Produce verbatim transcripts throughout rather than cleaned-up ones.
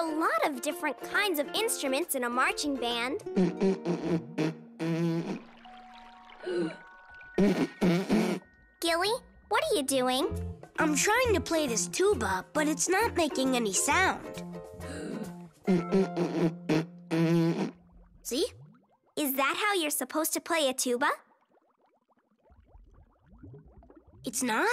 are a lot of different kinds of instruments in a marching band. Gilly, what are you doing? I'm trying to play this tuba, but it's not making any sound. See? Is that how you're supposed to play a tuba? It's not?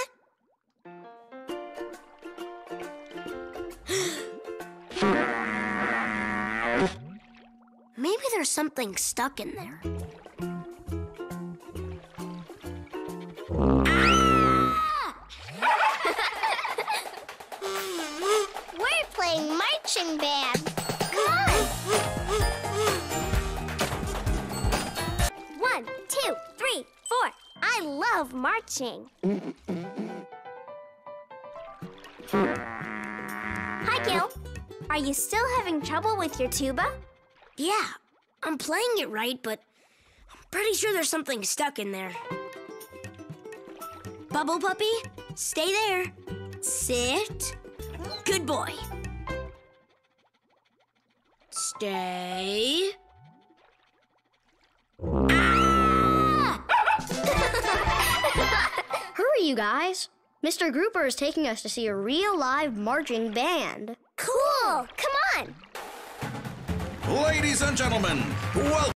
Maybe there's something stuck in there. Ah! We're playing marching band. Come on! One, two, three, four. I love marching. Hi, Gil. Are you still having trouble with your tuba? Yeah, I'm playing it right, but I'm pretty sure there's something stuck in there. Bubble Puppy, stay there. Sit. Good boy. Stay. Ah! Hurry, you guys. Mister Grouper is taking us to see a real live marching band. Cool! Come on! Ladies and gentlemen, welcome.